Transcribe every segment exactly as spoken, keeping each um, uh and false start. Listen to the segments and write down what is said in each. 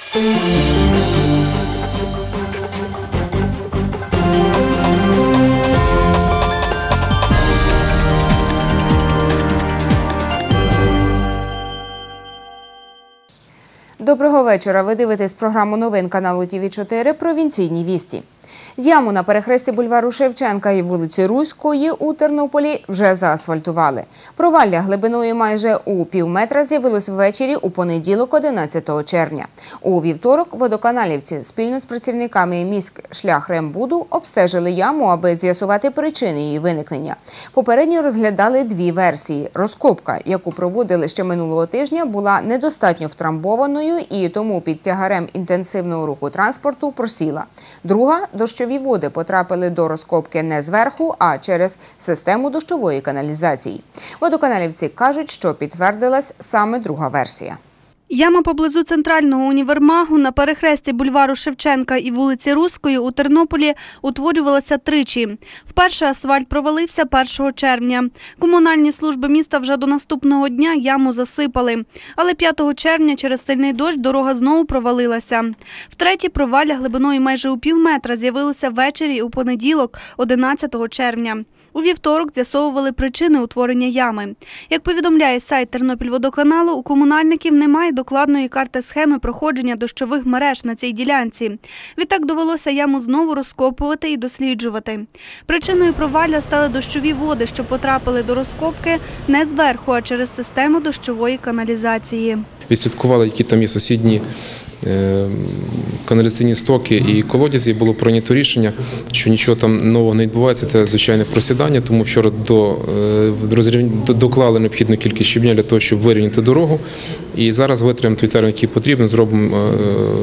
Доброго вечора. Ви дивитесь програму новин каналу Ті Ві чотири «Провінційні вісті». Яму на перехресті бульвару Шевченка і вулиці Руської у Тернополі вже заасфальтували. Провалля глибиною майже у пів метра з'явилось ввечері у понеділок, одинадцятого червня. У вівторок водоканалівці спільно з працівниками міськшляхрембуду обстежили яму, аби з'ясувати причини її виникнення. Попередньо розглядали дві версії. Розкопка, яку проводили ще минулого тижня, була недостатньо втрамбованою і тому під тягарем інтенсивного руху транспорту просіла. Друга – дощові води потрапили до розкопки не зверху, а через систему дощової каналізації. Водоканалівці кажуть, що підтвердилась саме друга версія. Яма поблизу центрального універмагу на перехресті бульвару Шевченка і вулиці Руської у Тернополі утворювалася тричі. Вперше асфальт провалився першого червня. Комунальні служби міста вже до наступного дня яму засипали. Але п'ятого червня через сильний дощ дорога знову провалилася. Втретє, провалля глибиною майже у пів метра з'явилося ввечері у понеділок, одинадцятого червня. У вівторок з'ясовували причини утворення ями. Як повідомляє сайт Тернопільводоканалу, у комунальників немає докладної карти схеми проходження дощових мереж на цій ділянці. Відтак довелося яму знову розкопувати і досліджувати. Причиною провалля стали дощові води, що потрапили до розкопки не зверху, а через систему дощової каналізації. Відслідкували, які там є сусідні каналізаційні стоки і колодязі, було прийнято рішення, що нічого там нового не відбувається, це звичайне просідання, тому вчора до, до, доклали необхідну кількість щебня для того, щоб вирівняти дорогу. І зараз витримаємо той термін, який потрібен, зробимо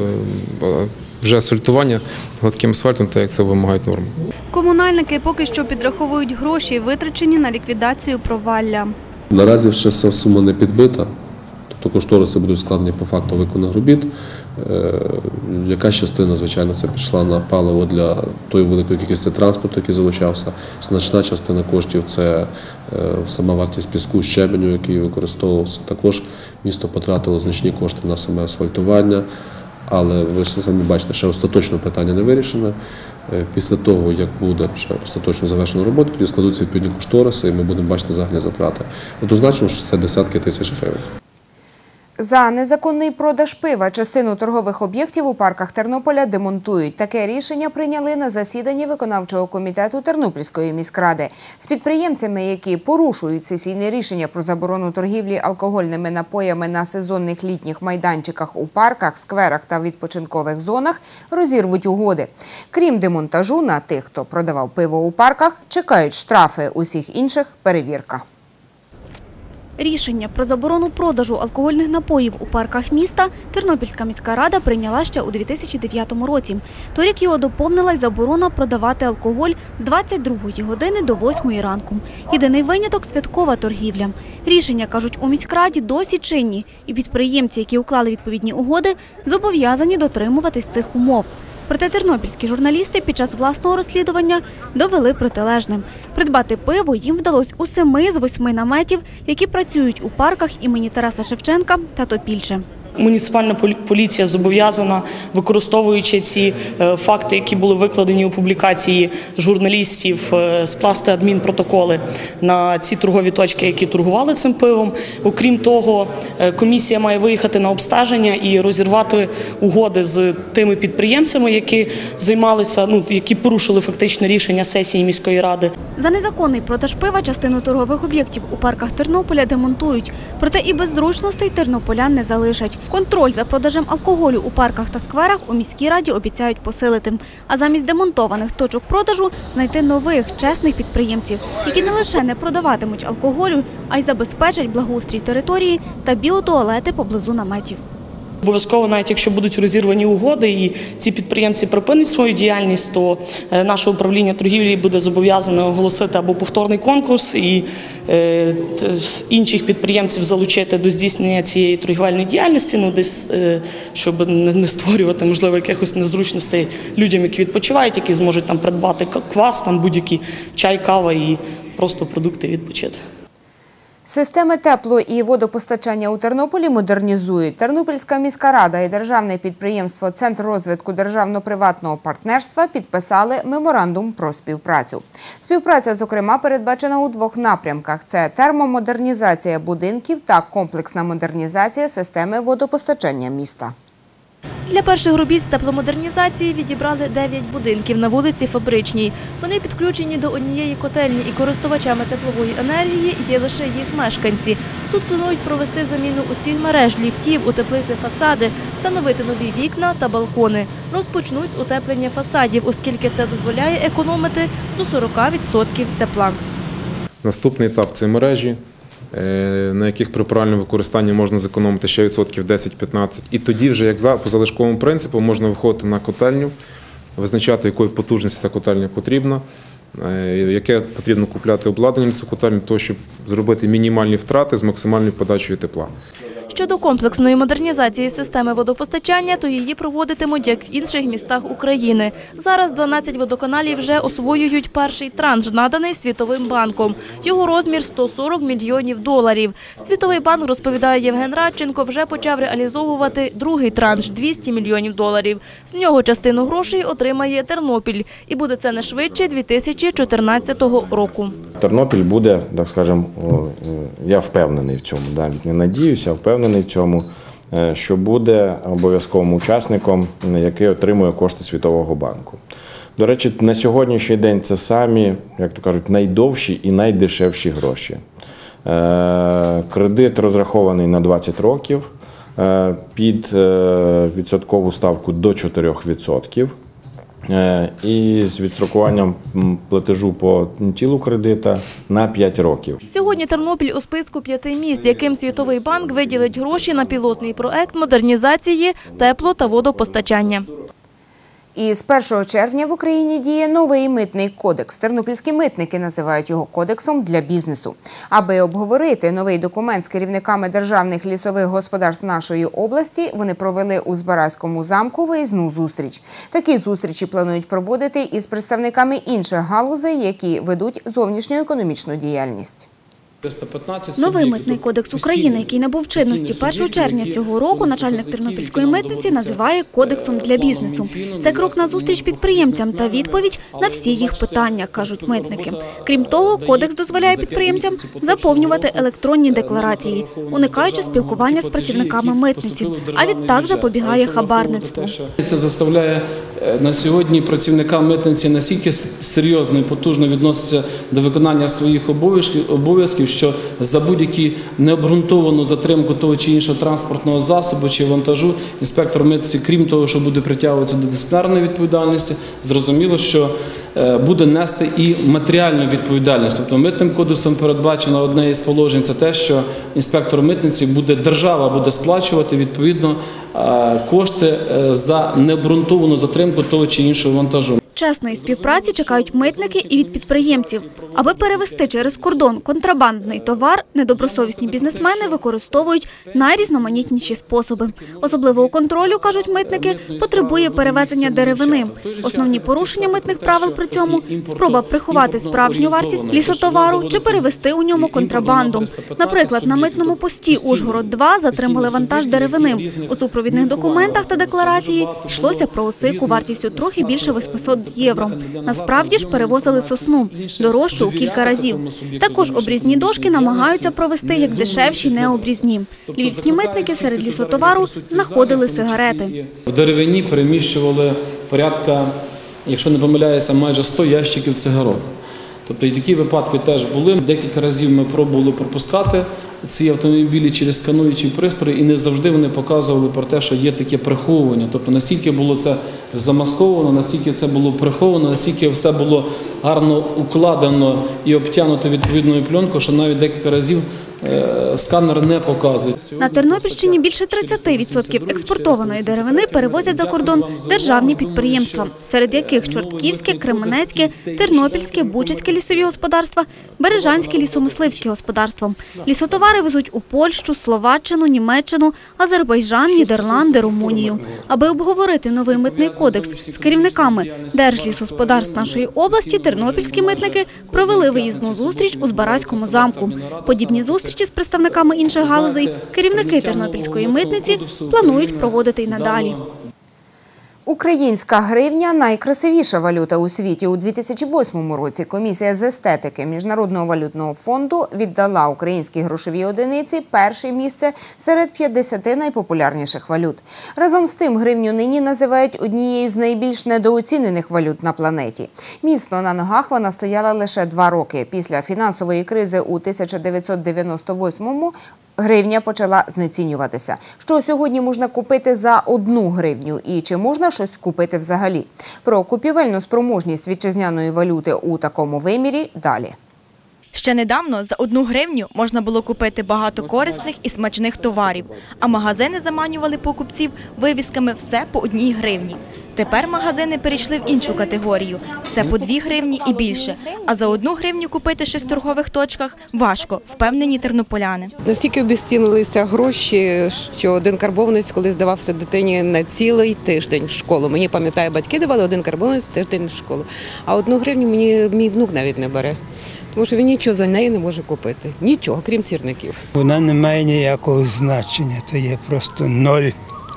вже асфальтування гладким асфальтом, так як це вимагають норми. Комунальники поки що підраховують гроші, витрачені на ліквідацію провалля. Наразі ще сума не підбита. Тобто кошториси будуть складені по факту виконаних робіт. Якась частина, звичайно, це пішла на паливо для тої великої кількості транспорту, який залучався. Значна частина коштів – це сама вартість піску, щебеню, який використовувався. Також місто потратило значні кошти на саме асфальтування. Але ви самі бачите, ще остаточно питання не вирішене. Після того, як буде ще остаточно завершена робота, тоді складуться відповідні кошториси і ми будемо бачити загальні затрати. Однозначно, що це десятки тисяч гривень. За незаконний продаж пива частину торгових об'єктів у парках Тернополя демонтують. Таке рішення прийняли на засіданні виконавчого комітету Тернопільської міськради. З підприємцями, які порушують сесійне рішення про заборону торгівлі алкогольними напоями на сезонних літніх майданчиках у парках, скверах та відпочинкових зонах, розірвуть угоди. Крім демонтажу, на тих, хто продавав пиво у парках, чекають штрафи, усіх інших – перевірка. Рішення про заборону продажу алкогольних напоїв у парках міста Тернопільська міська рада прийняла ще у дві тисячі дев'ятому році. Торік його доповнила й заборона продавати алкоголь з двадцять другої години до восьмої ранку. Єдиний виняток – святкова торгівля. Рішення, кажуть, у міськраді досі чинні, і підприємці, які уклали відповідні угоди, зобов'язані дотримуватись цих умов. Проте тернопільські журналісти під час власного розслідування довели протилежне. Придбати пиво їм вдалося у семи з восьми наметів, які працюють у парках імені Тараса Шевченка та Топільче. Муніципальна поліція зобов'язана, використовуючи ці факти, які були викладені у публікації журналістів, скласти адмінпротоколи на ці торгові точки, які торгували цим пивом. Окрім того, комісія має виїхати на обстеження і розірвати угоди з тими підприємцями, які займалися, ну, які порушили фактично рішення сесії міської ради. За незаконний продаж пива частину торгових об'єктів у парках Тернополя демонтують. Проте і без зручностей тернополян не залишать. Контроль за продажем алкоголю у парках та скверах у міській раді обіцяють посилити. А замість демонтованих точок продажу знайти нових, чесних підприємців, які не лише не продаватимуть алкоголю, а й забезпечать благоустрій території та біотуалети поблизу наметів. Обов'язково, навіть якщо будуть розірвані угоди і ці підприємці припинять свою діяльність, то наше управління торгівлі буде зобов'язане оголосити або повторний конкурс і е, інших підприємців залучити до здійснення цієї торгівельної діяльності, ну, десь, е, щоб не створювати, можливо, якихось незручностей людям, які відпочивають, які зможуть там придбати квас, там будь-який чай, кава і просто продукти відпочити. Системи тепло- і водопостачання у Тернополі модернізують. Тернопільська міська рада і державне підприємство «Центр розвитку державно-приватного партнерства» підписали меморандум про співпрацю. Співпраця, зокрема, передбачена у двох напрямках – це термомодернізація будинків та комплексна модернізація системи водопостачання міста. Для перших робіт з тепломодернізації відібрали дев'ять будинків на вулиці Фабричній. Вони підключені до однієї котельні і користувачами теплової енергії є лише їх мешканці. Тут планують провести заміну усіх мереж ліфтів, утеплити фасади, встановити нові вікна та балкони. Розпочнуть з утеплення фасадів, оскільки це дозволяє економити до сорока відсотків тепла. Наступний етап – це мережі, на яких при правильному використанні можна зекономити ще відсотків десять-п'ятнадцять. І тоді вже, як за по залишковому принципу, можна виходити на котельню, визначати, якої потужності ця котельня потрібна, яке потрібно купляти обладнання на цю котельню, для того, щоб зробити мінімальні втрати з максимальною подачею тепла. Щодо комплексної модернізації системи водопостачання, то її проводитимуть, як в інших містах України. Зараз дванадцять водоканалів вже освоюють перший транш, наданий Світовим банком. Його розмір – сто сорок мільйонів доларів. Світовий банк, розповідає Євген Радченко, вже почав реалізовувати другий транш – двісті мільйонів доларів. З нього частину грошей отримає Тернопіль. І буде це не швидше дві тисячі чотирнадцятого року. Тернопіль буде, так скажемо, я впевнений в цьому, навіть не надіюся, а впевнений в цьому, що буде обов'язковим учасником, який отримує кошти Світового банку. До речі, на сьогоднішній день це самі, як то кажуть, найдовші і найдешевші гроші. Кредит розрахований на двадцять років під відсоткову ставку до чотирьох відсотків. І з відстрокуванням платежу по тілу кредита на п'ять років. Сьогодні Тернопіль у списку п'яти міст, яким Світовий банк виділить гроші на пілотний проект модернізації тепло- та водопостачання. І з першого червня в Україні діє новий митний кодекс. Тернопільські митники називають його кодексом для бізнесу. Аби обговорити новий документ з керівниками державних лісових господарств нашої області, вони провели у Збаразькому замку виїзну зустріч. Такі зустрічі планують проводити із представниками інших галузей, які ведуть зовнішньоекономічну діяльність. Новий митний кодекс України, який набув чинності першого червня цього року, начальник Тернопільської митниці називає кодексом для бізнесу. Це крок назустріч підприємцям та відповідь на всі їх питання, кажуть митники. Крім того, кодекс дозволяє підприємцям заповнювати електронні декларації, уникаючи спілкування з працівниками митниці, а відтак запобігає хабарництву. Це заставляє на сьогодні працівникам митниці настільки серйозно і потужно відноситися до виконання своїх обов'язків, що за будь-які необґрунтовану затримку того чи іншого транспортного засобу чи вантажу інспектор митниці, крім того, що буде притягуватися до дисциплінарної відповідальності, зрозуміло, що буде нести і матеріальну відповідальність. Тобто митним кодексом передбачено одне із положень – це те, що інспектор митниці буде, держава буде сплачувати відповідно кошти за необґрунтовану затримку того чи іншого вантажу. Чесної співпраці чекають митники і від підприємців. Аби перевести через кордон контрабандний товар, недобросовісні бізнесмени використовують найрізноманітніші способи. Особливого контролю, кажуть митники, потребує перевезення деревини. Основні порушення митних правил при цьому – спроба приховати справжню вартість лісотовару чи перевести у ньому контрабанду. Наприклад, на митному пості Ужгород два затримали вантаж деревини. У супровідних документах та декларації йшлося про осику вартістю трохи більше восьмисот євро. Насправді ж перевозили сосну, дорожчу у кілька разів. Також обрізні дошки намагаються провести як дешевші необрізні. Львівські митники серед лісотовару знаходили сигарети. В деревині переміщували порядка, якщо не помиляюся, майже сто ящиків цигарок. Тобто і такі випадки теж були. Декілька разів ми пробували пропускати ці автомобілі через скануючі пристрої, і не завжди вони показували про те, що є таке приховування. Тобто настільки було це замасковано, настільки це було приховано, настільки все було гарно укладено і обтягнуто відповідною пленкою, що навіть декілька разів сканер не показує. На Тернопільщині більше тридцяти відсотків експортованої деревини перевозять за кордон державні підприємства, серед яких Чортківське, Кременецьке, Тернопільське, Бучацьке лісові господарства, Бережанське лісомисливське господарство. Лісотовари везуть у Польщу, Словаччину, Німеччину, Азербайджан, Нідерланди, Румунію. Аби обговорити новий митний кодекс з керівниками держлісгосподарств нашої області, тернопільські митники провели виїзну зустріч у Збаразькому замку. Подібні зустрічі Зустрічі з представниками інших галузей керівники Тернопільської митниці планують проводити й надалі. Українська гривня – найкрасивіша валюта у світі. У дві тисячі восьмому році комісія з естетики Міжнародного валютного фонду віддала українській грошовій одиниці перше місце серед п'ятдесяти найпопулярніших валют. Разом з тим, гривню нині називають однією з найбільш недооцінених валют на планеті. Міцно на ногах вона стояла лише два роки. Після фінансової кризи у тисяча дев'ятсот дев'яносто восьмому гривня почала знецінюватися. Що сьогодні можна купити за одну гривню і чи можна щось купити взагалі? Про купівельну спроможність вітчизняної валюти у такому вимірі далі. Ще недавно за одну гривню можна було купити багато корисних і смачних товарів, а магазини заманювали покупців вивісками «все по одній гривні». Тепер магазини перейшли в іншу категорію – все по дві гривні і більше. А за одну гривню купити щось в торгових точках важко, впевнені тернополяни. Настільки обезцінилися гроші, що один карбованець колись здавався дитині на цілий тиждень в школу. Мені, пам'ятаю, батьки давали один карбованець тиждень в школу. А одну гривню мені мій внук навіть не бере. Тому що він нічого за неї не може купити. Нічого, крім сірників. Вона не має ніякого значення, то є просто ноль.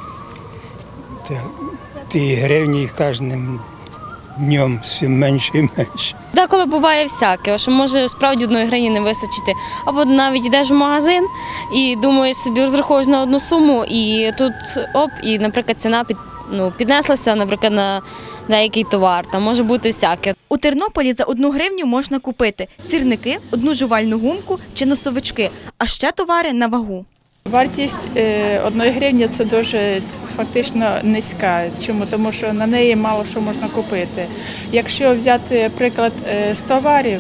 Ті гривні кожним днем все менше і менше. Деколи буває всяке, що може справді одної гривні не вистачити. Або навіть йдеш в магазин і думаєш собі, розраховуєш на одну суму, і тут оп, і, наприклад, ціна під, ну, піднеслася, наприклад, на деякий товар. Там може бути всяке. У Тернополі за одну гривню можна купити сірники, одну жувальну гумку чи носовички, а ще товари на вагу. Вартість одної гривні – це дуже фактично низька. Чому? Тому що на неї мало що можна купити. Якщо взяти приклад з товарів,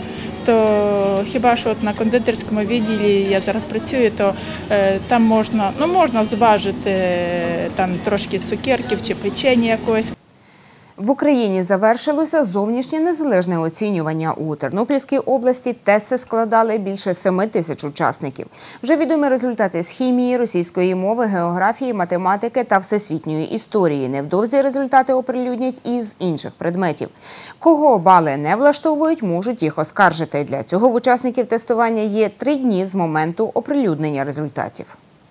то хіба що от на кондитерському відділі я зараз працюю, то е, там можна, ну, можна зважити там трошки цукерків чи печення якогось. В Україні завершилося зовнішнє незалежне оцінювання. У Тернопільській області тести складали більше семи тисяч учасників. Вже відомі результати з хімії, російської мови, географії, математики та всесвітньої історії. Невдовзі результати оприлюднять і з інших предметів. Кого бали не влаштовують, можуть їх оскаржити. Для цього в учасників тестування є три дні з моменту оприлюднення результатів.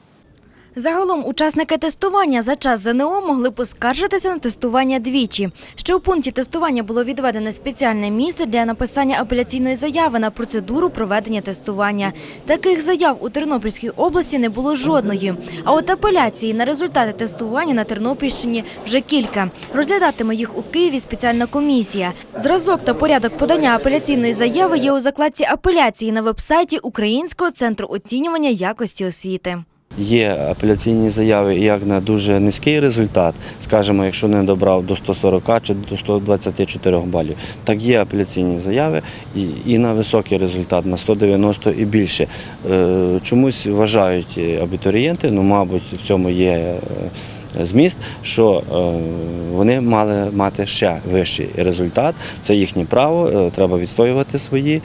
Загалом учасники тестування за час ЗНО могли поскаржитися на тестування двічі. Ще у пункті тестування було відведене спеціальне місце для написання апеляційної заяви на процедуру проведення тестування. Таких заяв у Тернопільській області не було жодної. А от апеляції на результати тестування на Тернопільщині вже кілька. Розглядатиме їх у Києві спеціальна комісія. Зразок та порядок подання апеляційної заяви є у закладці апеляції на веб-сайті Українського центру оцінювання якості освіти. Є апеляційні заяви як на дуже низький результат, скажімо, якщо не добрав до ста сорока чи до ста двадцяти чотирьох балів, так є апеляційні заяви і, і на високий результат, на сто дев'яносто і більше. Чомусь вважають абітурієнти, ну, мабуть, в цьому є зміст, що вони мали мати ще вищий результат. Це їхнє право, треба відстоювати свої,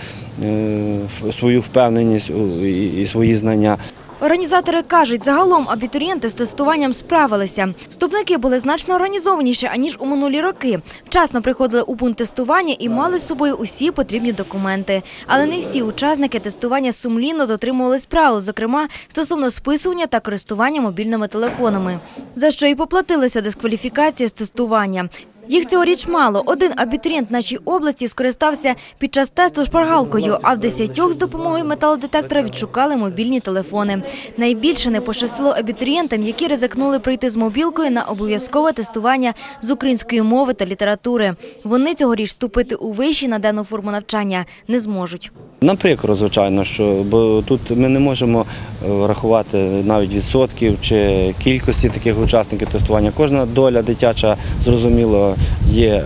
свою впевненість і свої знання. Організатори кажуть, загалом абітурієнти з тестуванням справилися. Вступники були значно організованіші, аніж у минулі роки. Вчасно приходили у пункт тестування і мали з собою усі потрібні документи. Але не всі учасники тестування сумлінно дотримувались правил, зокрема, стосовно списування та користування мобільними телефонами. За що і поплатилися дискваліфікацією з тестування. Їх цьогоріч мало. Один абітурієнт в нашій області скористався під час тесту шпаргалкою, а в десятьох з допомогою металодетектора відшукали мобільні телефони. Найбільше не пощастило абітурієнтам, які ризикнули прийти з мобілкою на обов'язкове тестування з української мови та літератури. Вони цьогоріч вступити у вищі на денну форму навчання не зможуть. Нам прикро, звичайно, що бо тут ми не можемо рахувати навіть відсотків чи кількості таких учасників тестування. Кожна доля дитяча, зрозуміло, є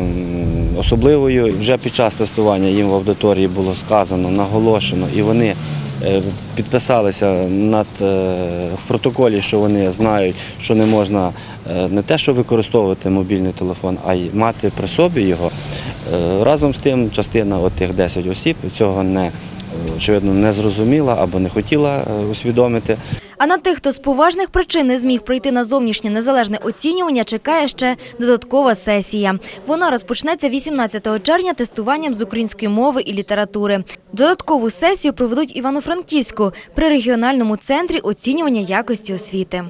особливою. Вже під час тестування їм в аудиторії було сказано, наголошено, і вони підписалися над, в протоколі, що вони знають, що не можна не те, що використовувати мобільний телефон, а й мати при собі його. Разом з тим, частина от тих десяти осіб цього не очевидно, не зрозуміла або не хотіла усвідомити. А на тих, хто з поважних причин не зміг пройти на зовнішнє незалежне оцінювання, чекає ще додаткова сесія. Вона розпочнеться вісімнадцятого червня тестуванням з української мови і літератури. Додаткову сесію проведуть в Івано-Франківську при регіональному центрі оцінювання якості освіти.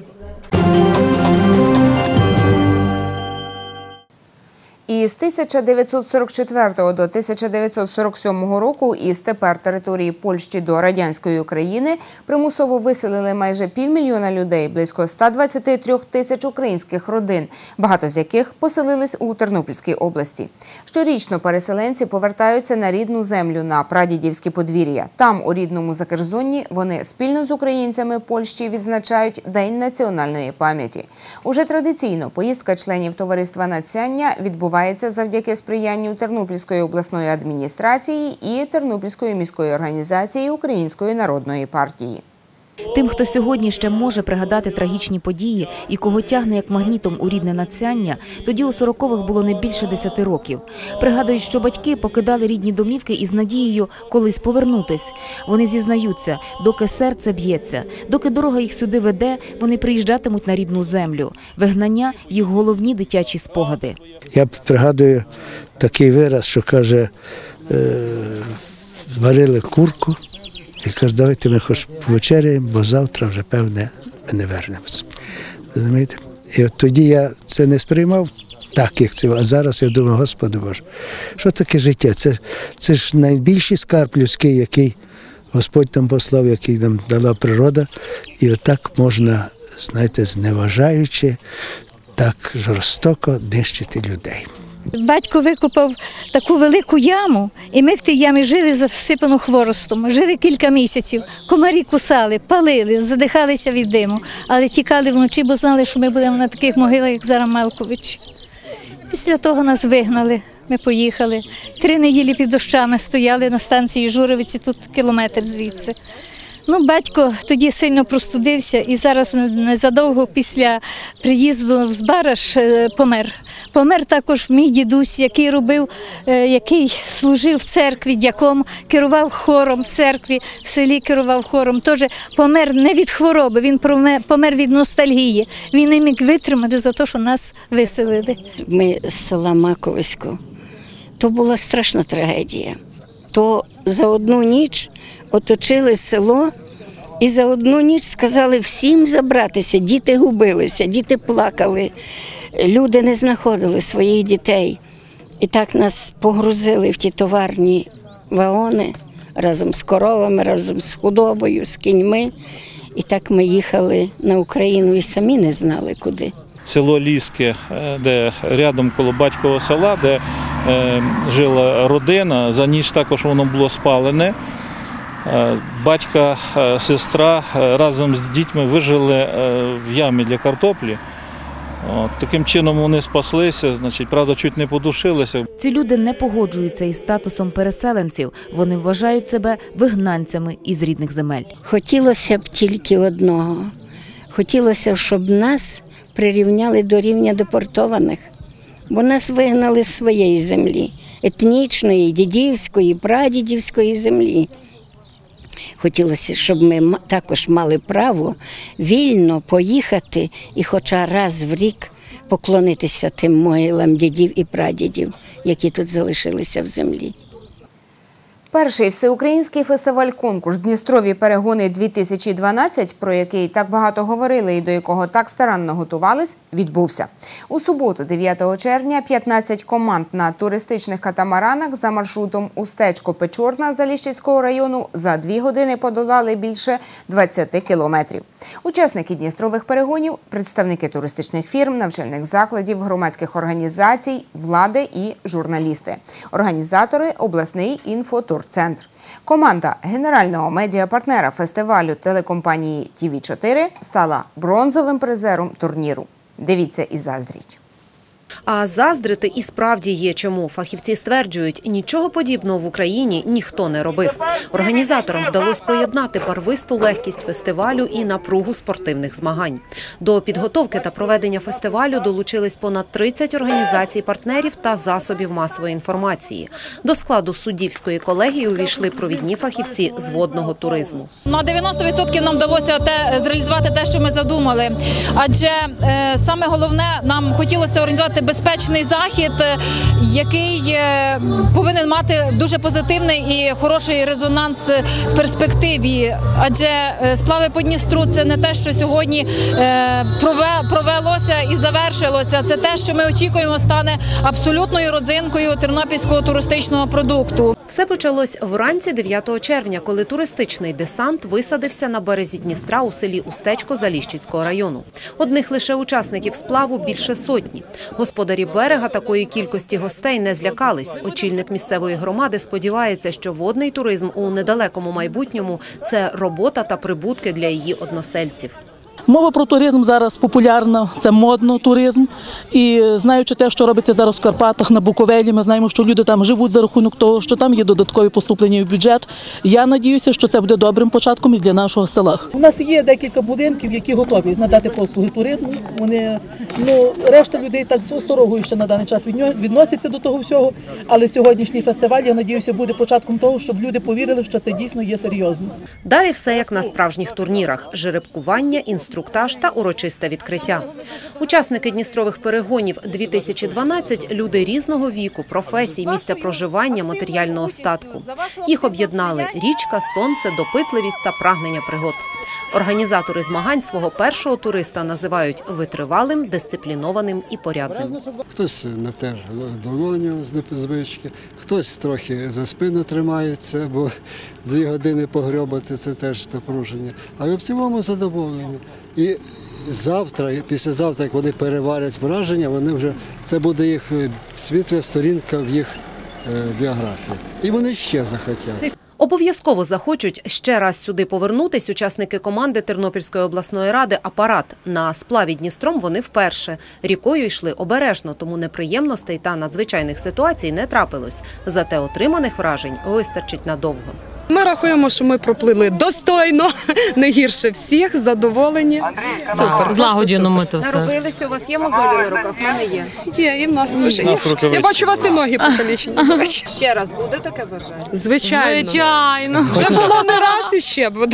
Із тисяча дев'ятсот сорок четвертого до тисяча дев'ятсот сорок сьомого року із тепер території Польщі до радянської України примусово виселили майже півмільйона людей, близько ста двадцяти трьох тисяч українських родин, багато з яких поселились у Тернопільській області. Щорічно переселенці повертаються на рідну землю, на прадідівські подвір'я. Там, у рідному Закерзонні, вони спільно з українцями Польщі відзначають День національної пам'яті. Уже традиційно поїздка членів товариства «Надсяння» відбувається завдяки сприянню Тернопільської обласної адміністрації і Тернопільської міської організації Української народної партії. Тим, хто сьогодні ще може пригадати трагічні події і кого тягне як магнітом у рідне Надсяння, тоді у сорокових було не більше десяти років. Пригадують, що батьки покидали рідні домівки із надією колись повернутись. Вони зізнаються, доки серце б'ється, доки дорога їх сюди веде, вони приїжджатимуть на рідну землю. Вигнання – їх головні дитячі спогади. Я пригадую такий вираз, що каже, е, варили курку, і каже, давайте ми хоч повечеряємо, бо завтра вже, певне, ми не вернемося. Розумієте? І от тоді я це не сприймав так, як це, а зараз я думаю, Господи Боже, що таке життя? Це, це ж найбільший скарб людський, який Господь нам послав, який нам дала природа, і отак можна, знаєте, зневажаючи, так жорстоко нищити людей. Батько викопав таку велику яму, і ми в тій ямі жили засипану хворостом. Жили кілька місяців, комарі кусали, палили, задихалися від диму, але тікали вночі, бо знали, що ми будемо на таких могилах, як зараз Малкович. Після того нас вигнали, ми поїхали. Три неділі під дощами стояли на станції Журовиці, тут кілометр звідси. Ну, батько тоді сильно простудився і зараз незадовго після приїзду в Збараж помер. Помер також мій дідусь, який робив, який служив в церкві, дяком, керував хором в церкві, в селі керував хором. Теж помер не від хвороби, він помер від ностальгії. Він не міг витримати за те, що нас виселили. Ми з села Маковисько. То була страшна трагедія. То за одну ніч оточили село і за одну ніч сказали всім забратися. Діти губилися, діти плакали, люди не знаходили своїх дітей. І так нас погрузили в ті товарні вагони разом з коровами, разом з худобою, з кіньми. І так ми їхали на Україну і самі не знали куди. Село Ліське, де рядом коло батькового села, де е, жила родина, за ніч також воно було спалене. Е, батька, е, сестра е, разом з дітьми вижили е, в ямі для картоплі. От, таким чином вони спаслися, значить, правда, чуть не подушилися. Ці люди не погоджуються із статусом переселенців. Вони вважають себе вигнанцями із рідних земель. Хотілося б тільки одного. Хотілося б, щоб нас прирівняли до рівня депортованих, бо нас вигнали з своєї землі, етнічної, дідівської, прадідівської землі. Хотілося, щоб ми також мали право вільно поїхати і хоча раз в рік поклонитися тим могилам дідів і прадідів, які тут залишилися в землі. Перший всеукраїнський фестиваль-конкурс «Дністрові перегони-дві тисячі дванадцять», про який так багато говорили і до якого так старанно готувались, відбувся. У суботу, дев'ятого червня, п'ятнадцять команд на туристичних катамаранах за маршрутом Устечко-Печорна Заліщицького району за дві години подолали більше двадцяти кілометрів. Учасники Дністрових перегонів – представники туристичних фірм, навчальних закладів, громадських організацій, влади і журналісти. Організатори – обласний інфотурцентр. Команда генерального медіапартнера фестивалю телекомпанії Ті Ві чотири стала бронзовим призером турніру. Дивіться і заздріть. А заздрити і справді є чому. Фахівці стверджують, нічого подібного в Україні ніхто не робив. Організаторам вдалося поєднати барвисту легкість фестивалю і напругу спортивних змагань. До підготовки та проведення фестивалю долучились понад тридцять організацій-партнерів та засобів масової інформації. До складу суддівської колегії увійшли провідні фахівці з водного туризму. На дев'яносто відсотків нам вдалося те, зреалізувати те, що ми задумали. Адже е, саме головне, нам хотілося організувати безпечний захід, який е, повинен мати дуже позитивний і хороший резонанс в перспективі. Адже е, сплави по Дністру – це не те, що сьогодні е, прове, провелося і завершилося. Це те, що ми очікуємо, стане абсолютною родзинкою тернопільського туристичного продукту. Все почалось вранці дев'ятого червня, коли туристичний десант висадився на березі Дністра у селі Устечко Заліщицького району. Одних лише учасників сплаву більше сотні. Господарі берега такої кількості гостей не злякались. Очільник місцевої громади сподівається, що водний туризм у недалекому майбутньому – це робота та прибутки для її односельців. Мова про туризм зараз популярна, це модно туризм. І знаючи те, що робиться зараз в Карпатах, на Буковелі, ми знаємо, що люди там живуть за рахунок того, що там є додаткові поступлення в бюджет. Я надіюся, що це буде добрим початком і для нашого села. У нас є декілька будинків, які готові надати послуги туризму. Вони, ну, решта людей так з осторогою ще на даний час відносяться до того всього. Але сьогоднішній фестиваль, я надіюся, буде початком того, щоб люди повірили, що це дійсно є серйозно. Далі все як на справжніх турнірах – жеребкування, інструктаж та урочисте відкриття. Учасники Дністрових перегонів дві тисячі дванадцять – люди різного віку, професій, місця проживання, матеріального статку. Їх об'єднали річка, сонце, допитливість та прагнення пригод. Організатори змагань свого першого туриста називають витривалим, дисциплінованим і порядним. Хтось натер долоню з непозвички, хтось трохи за спину тримається, бо дві години погрьобати – це теж напруження. Але в цілому задоволені. І завтра, і післязавтра, як вони переварять враження, вони вже, це буде їх світла сторінка в їх біографії. І вони ще захотять. Обов'язково захочуть ще раз сюди повернутись учасники команди Тернопільської обласної ради «Апарат». На сплаві Дністром вони вперше. Рікою йшли обережно, тому неприємностей та надзвичайних ситуацій не трапилось. Зате отриманих вражень вистачить надовго. Ми рахуємо, що ми проплили достойно, не гірше всіх, задоволені. Супер. Злагоджено ми то все. Наробилися, у вас є мозолі на руках? У мене є. Є, і в нас теж є. Я бачу, у вас і ноги покалічені. Ще раз буде таке бажання? Звичайно. Звичайно. Вже було не раз і ще буде.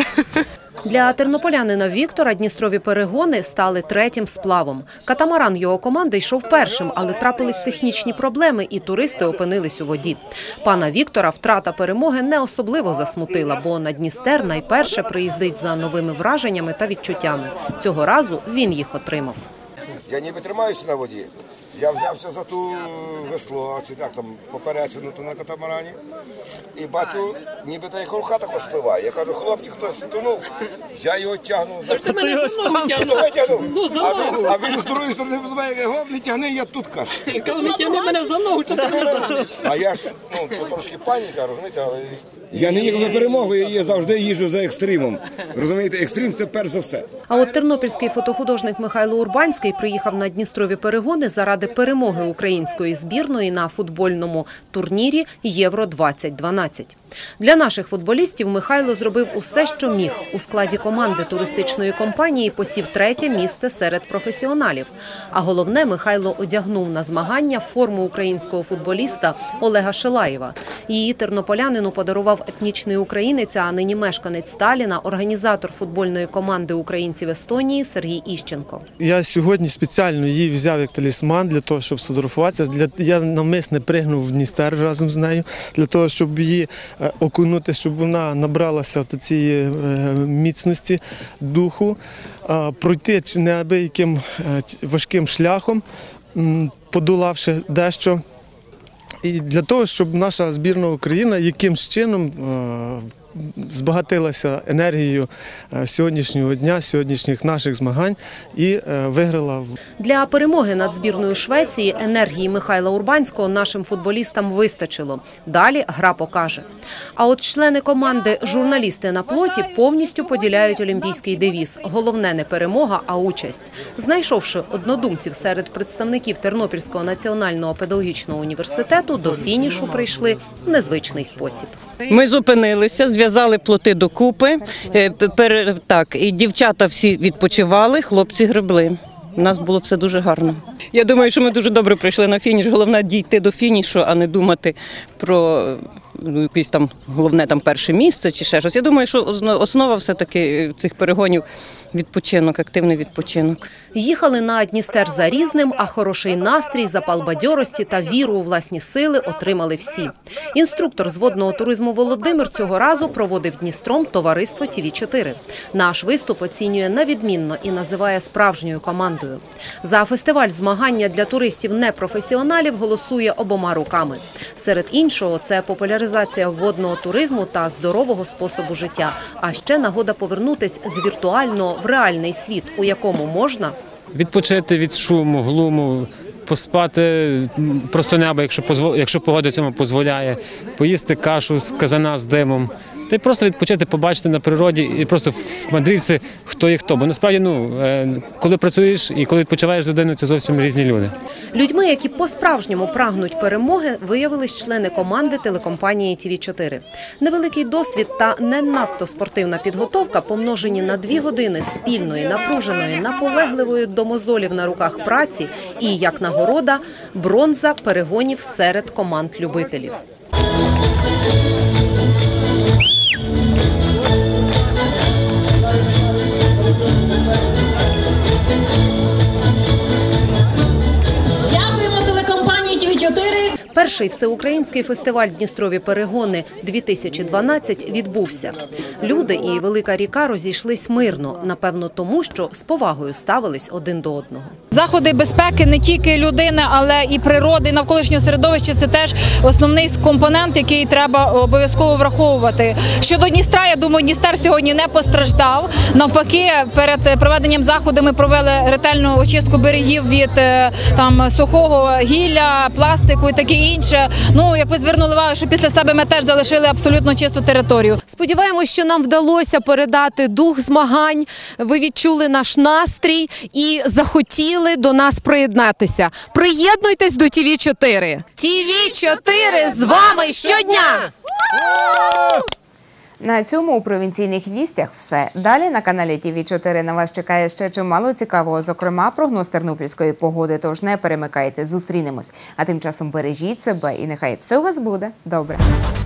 Для тернополянина Віктора Дністрові перегони стали третім сплавом. Катамаран його команди йшов першим, але трапились технічні проблеми і туристи опинились у воді. Пана Віктора втрата перемоги не особливо засмутила, бо на Дністер найперше приїздить за новими враженнями та відчуттями. Цього разу він їх отримав. Я ніби тримаюся на воді. Я взявся за ту весло, чи так там поперечину ту на катамарані. І бачу, ніби та й рука тако спливає. Я кажу, хлопці, хтось тонув. Я його тягну. Ти мене за ногу тягнув. А він з другої сторони думає, його не тягни, я тут кажу. Коли не тягни мене за ногу, чи ти мене загнеш? А я ж, ну, це трошки паніка, розумієте, але... Я не їхав за перемогою, я завжди їжджу за екстримом. Розумієте, екстрим – це перш за все. А от тернопільський фотохудожник Михайло Урбанський приїхав на Дністрові перегони заради перемоги української збірної на футбольному турнірі Євро двадцять дванадцять. Для наших футболістів Михайло зробив усе, що міг. У складі команди туристичної компанії посів третє місце серед професіоналів. А головне, Михайло одягнув на змагання форму українського футболіста Олега Шилаєва. Її тернополянину подарував етнічний українець, а нині мешканець Талліна, організатор футбольної команди українців Естонії Сергій Іщенко. Я сьогодні спеціально її взяв як талісман для того, щоб сфотографуватися. Для, я навмисне пригнув в Дністер разом з нею, для того, щоб її окунути, щоб вона набралася цієї міцності духу, пройти неабияким важким шляхом, подолавши дещо. І для того, щоб наша збірна України якимсь чином збагатилася енергією сьогоднішнього дня, сьогоднішніх наших змагань і виграла. Для перемоги над збірною Швеції енергії Михайла Урбанського нашим футболістам вистачило. Далі гра покаже. А от члени команди «Журналісти на плоті» повністю поділяють олімпійський девіз «Головне не перемога, а участь». Знайшовши однодумців серед представників Тернопільського національного педагогічного університету, до фінішу прийшли в незвичний спосіб. Ми зупинилися, зв'язали плоти докупи, так, і дівчата всі відпочивали, хлопці гребли. У нас було все дуже гарно. Я думаю, що ми дуже добре прийшли на фініш. Головне дійти до фінішу, а не думати про якесь там головне там перше місце чи ще щось. Я думаю, що основа все-таки цих перегонів – відпочинок, активний відпочинок. Їхали на Дністер за різним, а хороший настрій, запал бадьорості та віру у власні сили отримали всі. Інструктор з водного туризму Володимир цього разу проводив Дністром товариство Ті Ві чотири. Наш виступ оцінює на відмінно і називає справжньою командою. За фестиваль змагання для туристів-непрофесіоналів голосує обома руками. Серед іншого – це популяризація водного туризму та здорового способу життя, а ще нагода повернутись з віртуального в реальний світ, у якому можна відпочити від шуму, глуму, поспати просто небо, якщо, позво... якщо погода цьому дозволяє, поїсти кашу з казана з димом. Та й просто відпочити, побачити на природі і просто в мандрівці хто є хто. Бо насправді, ну, коли працюєш і коли відпочиваєш з людиною, це зовсім різні люди. Людьми, які по-справжньому прагнуть перемоги, виявились члени команди телекомпанії Ті Ві чотири. Невеликий досвід та не надто спортивна підготовка, помножені на дві години спільної, напруженої, наполегливої до мозолів на руках праці і, як нагорода, бронза перегонів серед команд любителів. Перший всеукраїнський фестиваль «Дністрові перегони дві тисячі дванадцять» відбувся. Люди і Велика ріка розійшлись мирно, напевно тому, що з повагою ставились один до одного. Заходи безпеки не тільки людини, але і природи, і навколишнього середовища – це теж основний компонент, який треба обов'язково враховувати. Щодо Дністра, я думаю, Дністер сьогодні не постраждав. Навпаки, перед проведенням заходу ми провели ретельну очистку берегів від там, сухого гілля, пластику і таке інше. Ну, як ви звернули увагу, що після себе ми теж залишили абсолютно чисту територію. Сподіваємось, що нам вдалося передати дух змагань, ви відчули наш настрій і захотіли до нас приєднатися. Приєднуйтесь до Ті Ві чотири. Ті Ві чотири з вами щодня! На цьому у провінційних вістях все. Далі на каналі Ті Ві чотири на вас чекає ще чимало цікавого, зокрема прогноз тернопільської погоди, тож не перемикайте, зустрінемось. А тим часом бережіть себе і нехай все у вас буде добре.